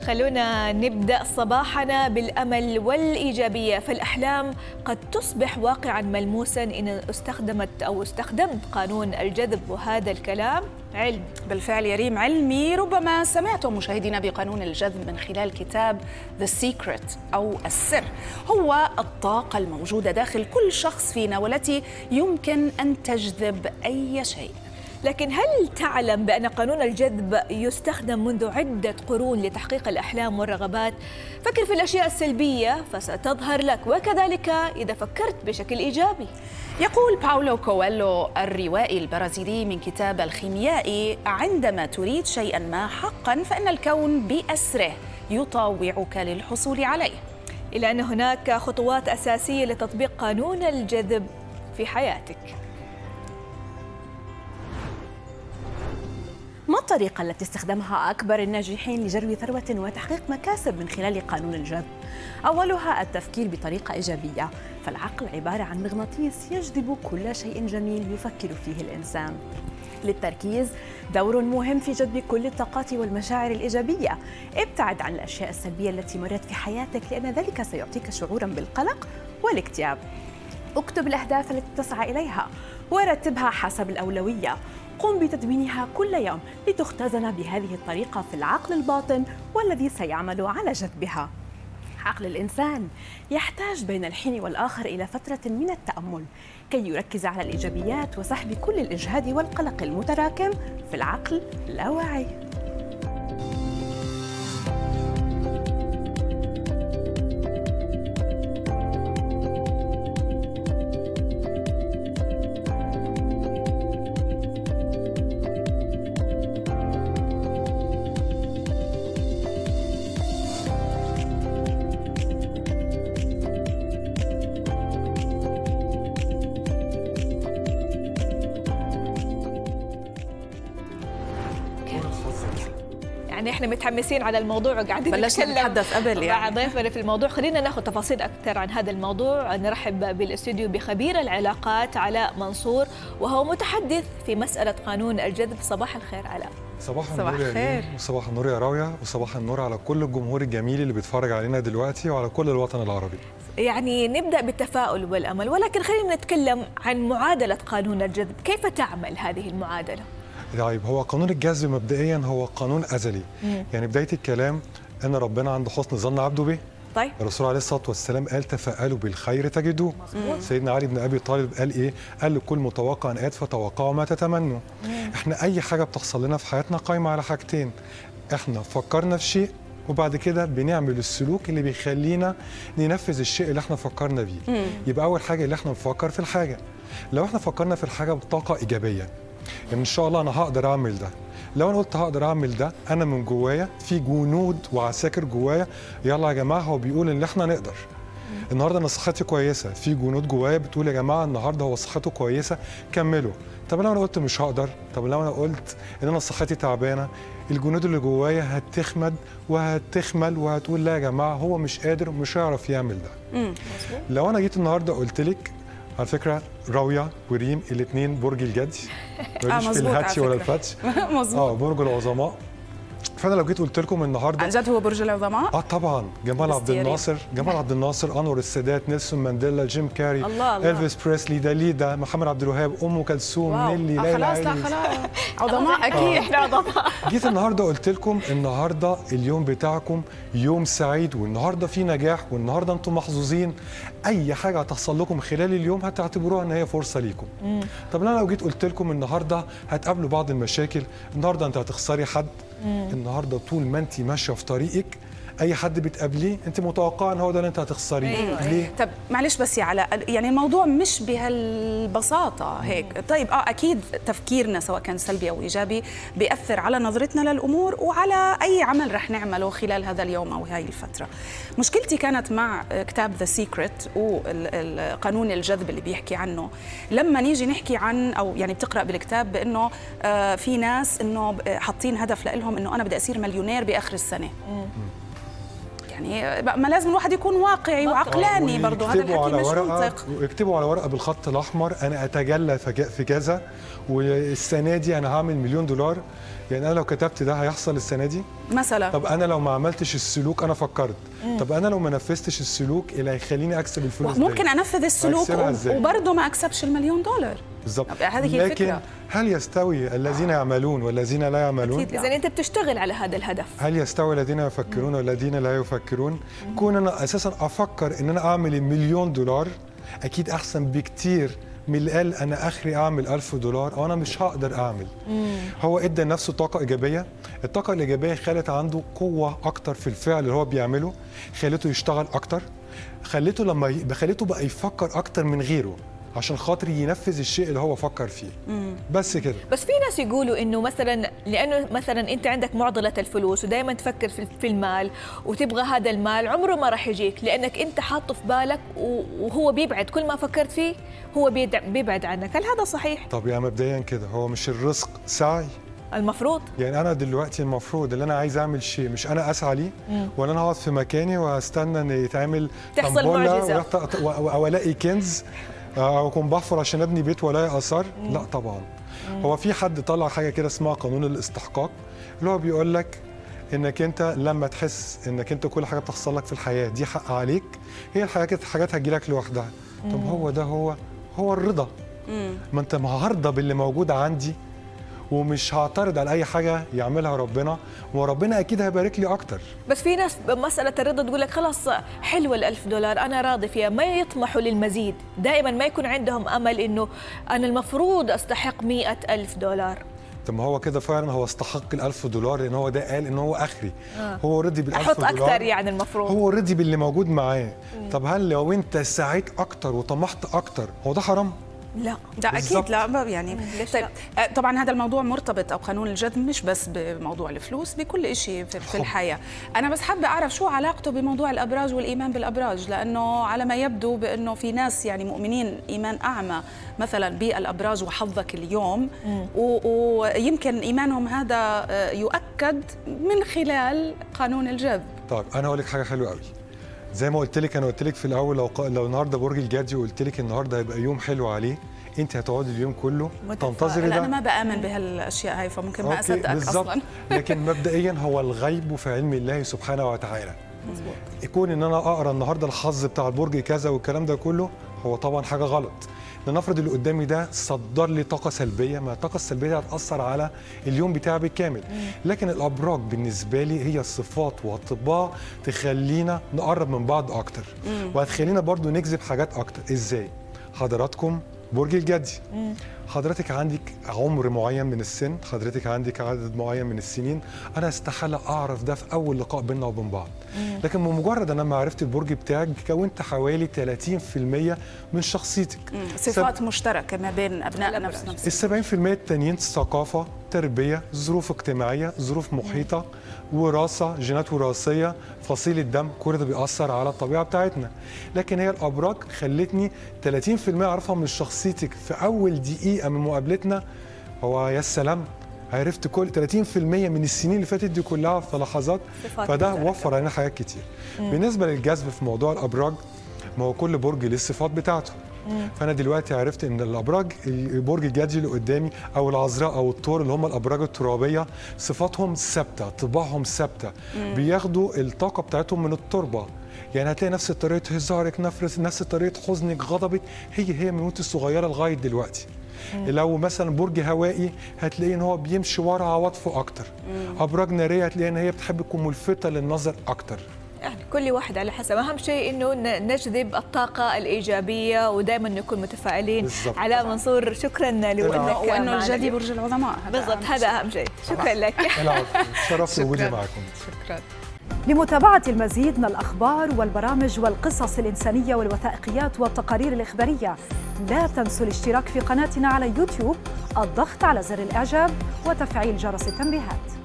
خلونا نبدأ صباحنا بالأمل والإيجابية، فالأحلام قد تصبح واقعا ملموسا إن استخدمت قانون الجذب، وهذا الكلام علم. بالفعل يا ريم، علمي. ربما سمعتم مشاهدينا بقانون الجذب من خلال كتاب The Secret أو السر. هو الطاقة الموجودة داخل كل شخص فينا والتي يمكن أن تجذب أي شيء. لكن هل تعلم بأن قانون الجذب يستخدم منذ عدة قرون لتحقيق الأحلام والرغبات؟ فكر في الأشياء السلبية فستظهر لك، وكذلك إذا فكرت بشكل إيجابي. يقول باولو كويلو الروائي البرازيلي من كتاب الخيميائي: عندما تريد شيئا ما حقا فإن الكون بأسره يطاوعك للحصول عليه. إلى أن هناك خطوات أساسية لتطبيق قانون الجذب في حياتك. ما الطريقة التي استخدمها أكبر الناجحين لجلب ثروة وتحقيق مكاسب من خلال قانون الجذب؟ أولها التفكير بطريقة إيجابية، فالعقل عبارة عن مغناطيس يجذب كل شيء جميل يفكر فيه الإنسان. للتركيز دور مهم في جذب كل الطاقات والمشاعر الإيجابية. ابتعد عن الأشياء السلبية التي مرت في حياتك، لأن ذلك سيعطيك شعورا بالقلق والاكتئاب. اكتب الأهداف التي تسعى إليها ورتبها حسب الأولوية. قم بتدوينها كل يوم لتختزن بهذه الطريقة في العقل الباطن والذي سيعمل على جذبها. عقل الإنسان يحتاج بين الحين والآخر إلى فترة من التأمل كي يركز على الإيجابيات وسحب كل الإجهاد والقلق المتراكم في العقل اللاواعي. يعني احنا متحمسين على الموضوع وقاعدين بلشنا نتحدث قبل مع ضيفنا في الموضوع. خلينا ناخذ تفاصيل اكثر عن هذا الموضوع. نرحب بالاستوديو بخبير العلاقات علاء منصور، وهو متحدث في مسألة قانون الجذب. صباح الخير علاء. صباح النور يا ريم، وصباح النور يا راوية، وصباح النور على كل الجمهور الجميل اللي بيتفرج علينا دلوقتي وعلى كل الوطن العربي. يعني نبدأ بالتفاؤل والأمل، ولكن خلينا نتكلم عن معادلة قانون الجذب. كيف تعمل هذه المعادلة؟ طيب، هو قانون الجذب مبدئيا هو قانون أزلي. يعني بداية الكلام أن ربنا عند حسن ظن عبده به. طيب، الرسول عليه الصلاة والسلام قال: تفاءلوا بالخير تجدوه. سيدنا علي بن أبي طالب قال إيه؟ قال: لكل متوقع آت فتوقعوا ما تتمنوا. إحنا أي حاجة بتحصل لنا في حياتنا قايمة على حاجتين: إحنا فكرنا في شيء، وبعد كده بنعمل السلوك اللي بيخلينا ننفذ الشيء اللي احنا فكرنا بيه. يبقى أول حاجة اللي احنا نفكر في الحاجة. لو احنا فكرنا في الحاجة بطاقة إيجابية، يعني إن شاء الله أنا هقدر أعمل ده. لو أنا قلت هقدر أعمل ده، أنا من جوايا في جنود وعساكر جوايا: يلا يا جماعة، هو بيقول إن احنا نقدر. النهارده أنا صحتي كويسة، في جنود جوايا بتقول: يا جماعة النهارده هو صحته كويسة، كملوا. طب لو أنا قلت مش هقدر، طب لو أنا قلت إن أنا صحتي تعبانة، الجنود اللي جوايا هتخمد وهتخمل وهتقول: لا يا جماعة هو مش قادر ومش هيعرف يعمل ده. لو أنا جيت النهارده قلت لك على فكرة راوية وريم الاثنين برج الجدي، مش في الهاتش ولا الفتش، مظبوط، برج العظماء. فانا لو جيت قلت لكم النهارده عن جد هو برج العظماء؟ طبعا، جمال عبد الناصر، انور السادات، نيلسون مانديلا، جيم كاري، إلفيس بريسلي، داليدا، محمد عبد الوهاب، ام كلثوم، نيلي، ليلى خلاص. لا خلاص، عظماء اكيد. احنا عظماء. جيت النهارده قلت لكم النهارده اليوم بتاعكم يوم سعيد، والنهارده في نجاح، والنهارده انتم محظوظين. اي حاجه هتحصل لكم خلال اليوم هتعتبروها ان هي فرصه ليكم. طب انا لو جيت قلت لكم النهارده هتقابلوا بعض المشاكل، النهارده انت هتخسري حد، النهارده طول ما انت ماشيه في طريقك اي حد بتقابليه انت متوقعه ان هو ده اللي انت هتخسريه. ليه؟ طب معلش بس يا علاء، يعني الموضوع مش بهالبساطه هيك. طيب اكيد تفكيرنا سواء كان سلبي او ايجابي بيأثر على نظرتنا للامور وعلى اي عمل رح نعمله خلال هذا اليوم او هاي الفتره. مشكلتي كانت مع كتاب ذا سيكريت وقانون الجذب اللي بيحكي عنه. لما نيجي نحكي عن، او يعني بتقرا بالكتاب بانه في ناس انه حاطين هدف لهم انه انا بدي اصير مليونير باخر السنه. يعني ما لازم الواحد يكون واقعي وعقلاني برضه، هذا الحكي مش منطق. ويكتبوا على ورقه بالخط الاحمر انا اتجلى في كذا، والسنه دي انا هعمل $1,000,000. يعني انا لو كتبت ده هيحصل السنه دي مثلا. طب انا لو ما عملتش السلوك انا فكرت، طب انا لو ما نفذتش السلوك اللي هيخليني اكسب الفلوس ممكن انفذ السلوك وبرضه ما اكسبش $1,000,000. بالظبط. هذه هي لكن الفكره. هل يستوي الذين يعملون والذين لا يعملون؟ إذا أنت بتشتغل على هذا الهدف. هل يستوي الذين يفكرون والذين لا يفكرون؟ كون أنا أساساً أفكر إن أنا أعمل $1,000,000 أكيد أحسن بكتير من اللي قال أنا آخري أعمل $1,000 أو أنا مش هقدر أعمل. هو إدى لنفسه طاقة إيجابية، الطاقة الإيجابية خلت عنده قوة أكتر في الفعل اللي هو بيعمله، خلته يشتغل أكتر، خلته بقى يفكر أكتر من غيره عشان خاطر ينفذ الشيء اللي هو فكر فيه. بس كده. بس في ناس يقولوا انه مثلا لانه مثلا انت عندك معضله الفلوس ودائما تفكر في المال وتبغى هذا المال عمره ما راح يجيك لانك انت حاطه في بالك وهو بيبعد، كل ما فكرت فيه هو بيبعد عنك. هل هذا صحيح؟ طب يا مبدئيا كده هو مش الرزق سعي؟ المفروض يعني انا دلوقتي المفروض اللي انا عايز اعمل شيء مش انا اسعى ليه ولا انا هقعد في مكاني واستنى ان يتعمل تحصل معجزه او الاقي كنز او اكون بحفر عشان ابني بيت ولا اثار؟ لا طبعا. هو في حد طلع حاجه كده اسمها قانون الاستحقاق، اللي هو بيقول لك انك انت لما تحس انك انت كل حاجه بتحصل لك في الحياه دي حق عليك، هي الحاجات هتجي لك لوحدها. طب هو ده هو الرضا. ما انت هرضى باللي موجود عندي ومش هعترض على اي حاجه يعملها ربنا، وربنا اكيد هيبارك لي اكتر. بس في ناس بمساله الرضا تقول لك خلاص حلوه $1,000 انا راضي فيها، ما يطمحوا للمزيد، دائما ما يكون عندهم امل انه انا المفروض استحق $100,000. طب ما هو كده فعلا هو استحق $1,000 لان هو ده قال ان هو اخري. هو رضي $1,000، احط اكتر يعني المفروض هو رضي باللي موجود معاه. طب هل لو انت سعيت اكتر وطمحت اكتر هو ده حرام؟ لا ده اكيد لا يعني. طيب طبعا هذا الموضوع مرتبط او قانون الجذب مش بس بموضوع الفلوس، بكل شيء في الحياه. انا بس حابه اعرف شو علاقته بموضوع الابراج والايمان بالابراج، لانه على ما يبدو بانه في ناس يعني مؤمنين ايمان اعمى مثلا بالابراج وحظك اليوم، ويمكن ايمانهم هذا يؤكد من خلال قانون الجذب. طيب انا هقول لك حاجه حلوه قوي. زي ما قلت لك، انا قلت لك في الاول لو النهارده برج الجدي وقلت لك النهارده هيبقى يوم حلو عليه، انت هتقعدي اليوم كله تنتظري ده. انا ما بامن بهالاشياء هاي فممكن ما اصدقك اصلا. لكن مبدئيا هو الغيب في علم الله سبحانه وتعالى. مظبوط. يكون ان انا اقرا النهارده الحظ بتاع البرج كذا والكلام ده كله هو طبعا حاجه غلط. لنفرض اللي قدامي ده صدر لي طاقه سلبيه، ما الطاقه السلبيه هتاثر على اليوم بتاعي بالكامل. لكن الابراج بالنسبه لي هي الصفات والطباع تخلينا نقرب من بعض اكتر، وهتخلينا برضو نجذب حاجات اكتر. ازاي؟ حضراتكم برج الجدي، حضرتك عندك عمر معين من السن، حضرتك عندك عدد معين من السنين، انا استحاله اعرف ده في اول لقاء بيننا وبين بعض. لكن بمجرد انا ما عرفت البرج بتاعك كونت حوالي 30% من شخصيتك. صفات مشتركه ما بين ابناء نفس ال 70% التانيين ثقافه، تربيه، ظروف اجتماعيه، ظروف محيطه، وراثه، جينات وراثيه، فصيله دم، كل ده بيأثر على الطبيعه بتاعتنا. لكن هي الابراج خلتني 30% اعرفها من شخصيتك في اول دقيقه من مقابلتنا. هو يا سلام، عرفت كل 30% من السنين اللي فاتت دي كلها في لحظات، فده وفر علينا حاجات كتير. بالنسبه للجذب في موضوع الابراج، ما هو كل برج له الصفات بتاعته. فانا دلوقتي عرفت ان الابراج، البرج الجدي اللي قدامي او العذراء او الثور اللي هم الابراج الترابيه، صفاتهم ثابته، طباعهم ثابته، بياخدوا الطاقه بتاعتهم من التربه. يعني هتلاقي نفس طريقه هزارك، نفس طريقه حزنك، غضبك، هي من وانت صغيره لغايه دلوقتي. لو مثلا برج هوائي هتلاقي ان هو بيمشي ورا عواطفه اكتر. ابراج ناريه هتلاقي ان هي بتحب تكون ملفته للنظر اكتر. يعني كل واحد على حسب، اهم شيء انه نجذب الطاقه الايجابيه ودائما نكون متفائلين. بالزبط. علاء منصور، شكرا لوجودك، وانه الجدي برج العظماء. بالضبط، هذا اهم شيء. شكرا لك. شرفت وجودي معكم. شكرا. لمتابعة المزيد من الأخبار والبرامج والقصص الإنسانية والوثائقيات والتقارير الإخبارية، لا تنسوا الاشتراك في قناتنا على يوتيوب، الضغط على زر الإعجاب وتفعيل جرس التنبيهات.